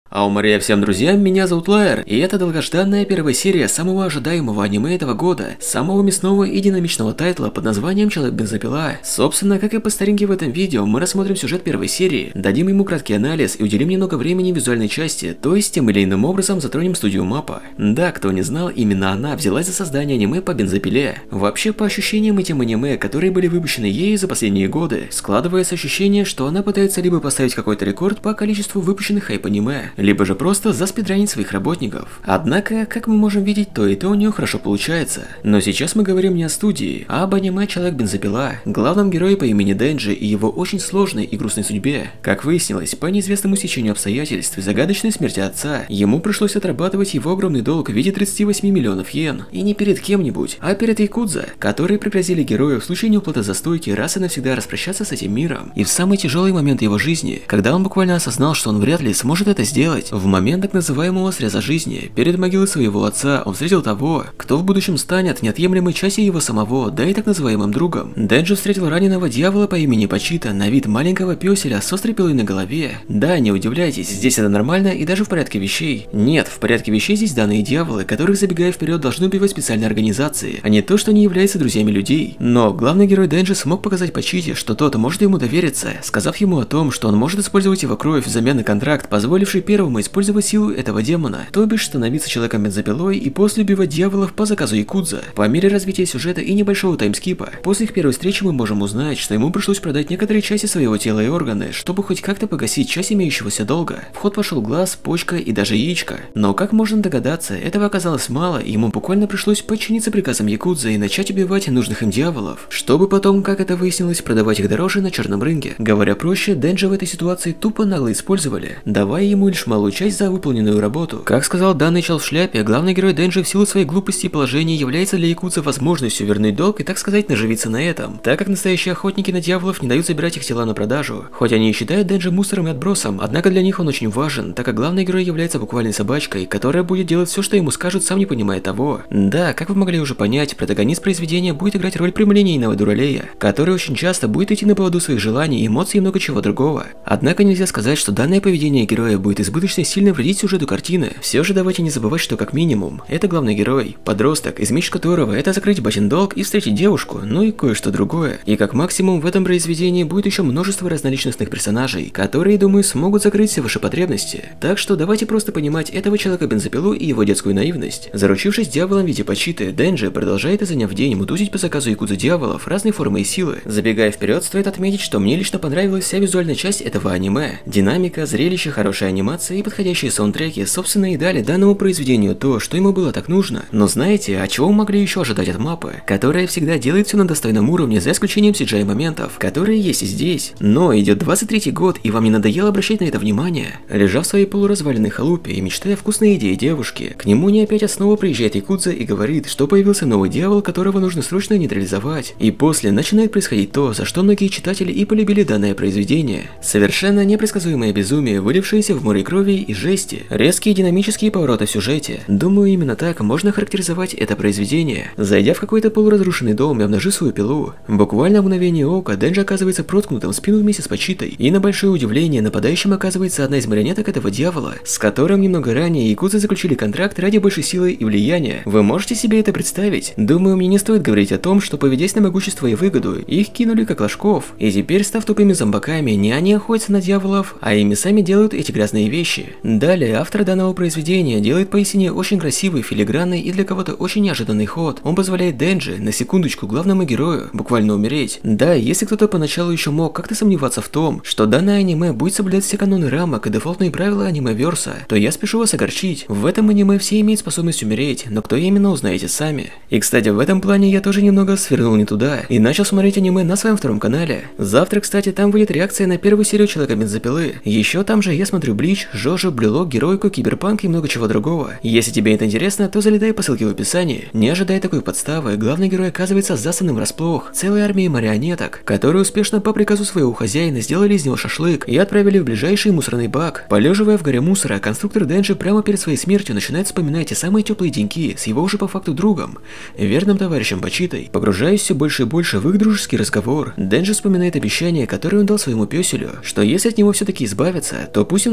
Аумария всем друзьям, меня зовут Лайер, и это долгожданная первая серия самого ожидаемого аниме этого года, самого мясного и динамичного тайтла под названием Человек-бензопила. Собственно, как и по старинке в этом видео, мы рассмотрим сюжет первой серии, дадим ему краткий анализ и уделим немного времени визуальной части, то есть тем или иным образом затронем студию Маппа. Да, кто не знал, именно она взялась за создание аниме по бензопиле. Вообще, по ощущениям этим аниме, которые были выпущены ею за последние годы, складывается ощущение, что она пытается либо поставить какой-то рекорд по количеству выпущенных хайп-аниме, либо же просто заспидранить своих работников. Однако, как мы можем видеть, то и то у нее хорошо получается. Но сейчас мы говорим не о студии, а об аниме Человек-бензопила, главном герое по имени Денджи и его очень сложной и грустной судьбе. Как выяснилось, по неизвестному стечению обстоятельств и загадочной смерти отца, ему пришлось отрабатывать его огромный долг в виде 38 миллионов йен. И не перед кем-нибудь, а перед Якудза, которые пригрозили герою в случае неуплаты за стойки раз и навсегда распрощаться с этим миром. И в самый тяжелый момент его жизни, когда он буквально осознал, что он вряд ли сможет это сделать, в момент так называемого среза жизни, перед могилой своего отца он встретил того, кто в будущем станет неотъемлемой частью его самого, да и так называемым другом. Денджи встретил раненого дьявола по имени Пачита, на вид маленького пёселя с острой пилой на голове. Да, не удивляйтесь, здесь это нормально и даже в порядке вещей. Нет, в порядке вещей здесь данные дьяволы, которых, забегая вперед, должны убивать специальные организации, а не то, что они являются друзьями людей. Но главный герой Денджи смог показать Пачите, что тот может ему довериться, сказав ему о том, что он может использовать его кровь взамен на контракт, позволивший первому использовать силу этого демона, то бишь становиться человеком-бензопилой и после убивать дьяволов по заказу Якудза. По мере развития сюжета и небольшого таймскипа, после их первой встречи мы можем узнать, что ему пришлось продать некоторые части своего тела и органы, чтобы хоть как-то погасить часть имеющегося долга. В ход пошел глаз, почка и даже яичко. Но как можно догадаться, этого оказалось мало, и ему буквально пришлось подчиниться приказам Якудза и начать убивать нужных им дьяволов, чтобы потом, как это выяснилось, продавать их дороже на черном рынке. Говоря проще, Денджи в этой ситуации тупо нагло использовали, давая ему лишь малую часть за выполненную работу. Как сказал данный чел в шляпе, главный герой Денджи в силу своей глупости и положения является для якудза возможностью вернуть долг и, так сказать, наживиться на этом, так как настоящие охотники на дьяволов не дают забирать их тела на продажу. Хоть они и считают Денджи мусором и отбросом, однако для них он очень важен, так как главный герой является буквальной собачкой, которая будет делать все, что ему скажут, сам не понимая того. Да, как вы могли уже понять, протагонист произведения будет играть роль прямолинейного дуралея, который очень часто будет идти на поводу своих желаний, эмоций и много чего другого. Однако нельзя сказать, что данное поведение героя будет избыточно сильно вредить сюжету картины. Все же давайте не забывать, что как минимум, это главный герой, подросток, из мечт которого это закрыть батин долг и встретить девушку, ну и кое-что другое. И как максимум в этом произведении будет еще множество разноличностных персонажей, которые, думаю, смогут закрыть все ваши потребности. Так что давайте просто понимать этого человека-бензопилу и его детскую наивность. Заручившись дьяволом в виде Пачиты, Денджи продолжает изо дня в день мутузить по заказу якудза дьяволов разной формы и силы. Забегая вперед, стоит отметить, что мне лично понравилась вся визуальная часть этого аниме. Динамика, зрелище, хорошая анимация и подходящие саундтреки, собственно, и дали данному произведению то, что ему было так нужно. Но знаете, а чего мы могли еще ожидать от Маппы, которая всегда делает все на достойном уровне, за исключением CGI моментов, которые есть и здесь. Но идет 23-й год, и вам не надоело обращать на это внимание? Лежа в своей полуразваленной халупе и мечтая о вкусной идее девушки, к нему не опять снова приезжает якудза и говорит, что появился новый дьявол, которого нужно срочно нейтрализовать. И после начинает происходить то, за что многие читатели и полюбили данное произведение. Совершенно непредсказуемое безумие, вылившееся в море крови и жести, резкие динамические повороты в сюжете. Думаю, именно так можно характеризовать это произведение. Зайдя в какой-то полуразрушенный дом и обнажив свою пилу, буквально в мгновение ока Денджи оказывается проткнутым в спину вместе с Пачитой, и на большое удивление нападающим оказывается одна из марионеток этого дьявола, с которым немного ранее якудзы заключили контракт ради большей силы и влияния. Вы можете себе это представить? Думаю, мне не стоит говорить о том, что, поведясь на могущество и выгоду, их кинули как ложков, и теперь, став тупыми зомбаками, не они охотятся на дьяволов, а ими сами делают эти грязные вещи. Далее, автор данного произведения делает поистине очень красивый, филигранный и для кого-то очень неожиданный ход. Он позволяет Денджи, на секундочку, главному герою, буквально умереть. Да, если кто-то поначалу еще мог как-то сомневаться в том, что данное аниме будет соблюдать все каноны рамок и дефолтные правила аниме-верса, то я спешу вас огорчить. В этом аниме все имеют способность умереть, но кто именно, узнаете сами. И, кстати, в этом плане я тоже немного свернул не туда и начал смотреть аниме на своем втором канале. Завтра, кстати, там выйдет реакция на первую серию Человека-бензопилы. Еще там же я смотрю Блич, Жожо, Блюлок, Геройку, Киберпанк и много чего другого. Если тебе это интересно, то залетай по ссылке в описании. Не ожидая такой подставы, главный герой оказывается застанным врасплох целой армией марионеток, которые успешно по приказу своего хозяина сделали из него шашлык и отправили в ближайший мусорный бак. Полеживая в горе мусора, конструктор Денджи прямо перед своей смертью начинает вспоминать те самые теплые деньки с его уже по факту другом, верным товарищем Пачитой. Погружаясь все больше и больше в их дружеский разговор, Денджи вспоминает обещание, которое он дал своему пёселю, что если от него все-таки избавиться, то пусть он заберет его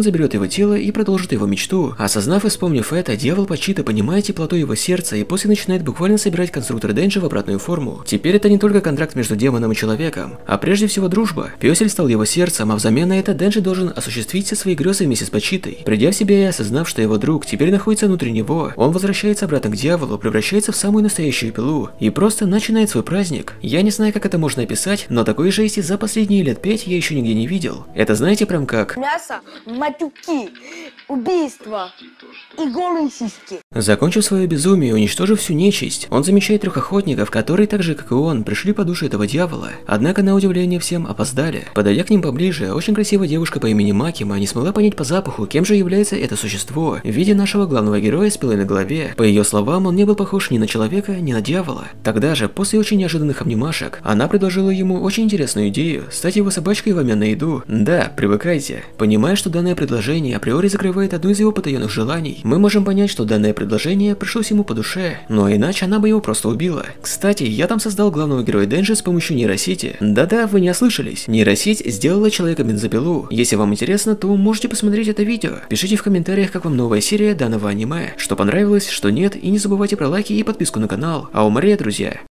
его тело и продолжит его мечту. Осознав и вспомнив это, дьявол Пачито понимает теплоту его сердца и после начинает буквально собирать конструктор Денджи в обратную форму. Теперь это не только контракт между демоном и человеком, а прежде всего дружба. Пёсель стал его сердцем, а взамен на это Денджи должен осуществить все свои грезы вместе с Пачитой. Придя в себя и осознав, что его друг теперь находится внутри него, он возвращается обратно к дьяволу, превращается в самую настоящую пилу и просто начинает свой праздник. Я не знаю, как это можно описать, но такой жести за последние лет 5 я еще нигде не видел. Это знаете прям как... Мясо, матюки, убийства и голые сиськи. Закончив свое безумие и уничтожив всю нечисть, он замечает 3 охотников, которые так же как и он пришли по душе этого дьявола. Однако на удивление всем опоздали. Подойдя к ним поближе, очень красивая девушка по имени Макима не смогла понять по запаху, кем же является это существо в виде нашего главного героя с пилой на голове. По ее словам, он не был похож ни на человека, ни на дьявола. Тогда же, после очень неожиданных обнимашек, она предложила ему очень интересную идею стать его собачкой в обмен на еду. Да, привыкайте. Понимая, что данное предложение априори закрывает одну из его потаенных желаний, мы можем понять, что данное предложение пришлось ему по душе, но иначе она бы его просто убила. Кстати, я там создал главного героя Денджи с помощью нейросети. Да-да, вы не ослышались. Нейросеть сделала человека-бензопилу. Если вам интересно, то можете посмотреть это видео. Пишите в комментариях, как вам новая серия данного аниме, что понравилось, что нет, и не забывайте про лайки и подписку на канал. А у Мария, друзья.